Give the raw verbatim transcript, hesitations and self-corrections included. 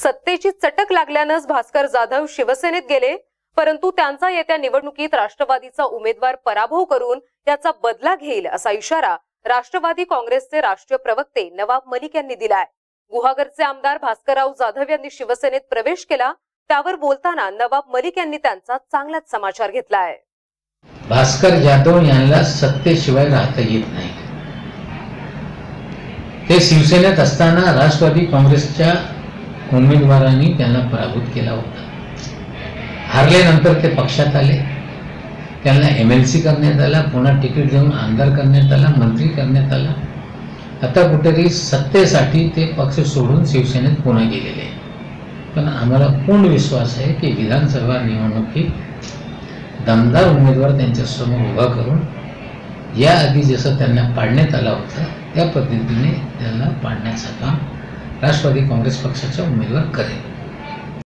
सत्तेची चटक लागल्यानंच भास्कर जाधव शिवसेनेत गेले, परंतु त्यांचा येत्या निवडणुकीत राष्ट्रवादीचा उमेदवार पराभव करून त्याचा बदला घेईल असा इशारा राष्ट्रवादी काँग्रेसचे राष्ट्रीय प्रवक्ते नवाब मलिक यांनी दिलाय। गुहागरचे आमदार भास्करराव जाधव यांनी शिवसेनेत प्रवेश केला, त्यावर बोलताना नवाब मलिक यांनी त्यांचा चांगलाच समाचार घेतलाय। भास्कर जाधव यांना सत्तेशिवाय राहता येत नाही। ते शिवसेनेत असताना राष्ट्रवादी काँग्रेसच्या उमेदवारांनी त्यांना पराभूत केला होता। हारल्यानंतर ते पक्षात आले, त्यांना एमएलसी करण्यात आला, पुन्हा तिकीट देऊन आमदार करण्यात आला, मंत्री करण्यात आला। आता कुठेतरी सत्तेसाठी ते पक्ष सोडून शिवसेनेत पुन्हा गेलेले। पण आम्हाला पूर्ण विश्वास आहे की विधानसभा निवडणुकीत दमदार उमेदवार त्यांच्या समोर उभा करून याआधी जसं त्यांना पाडण्यात आला होता त्या पद्धतीने त्यांना पाडण्याचं काम राष्ट्रवादी काँग्रेस पक्षाचा उमेदवार करेल।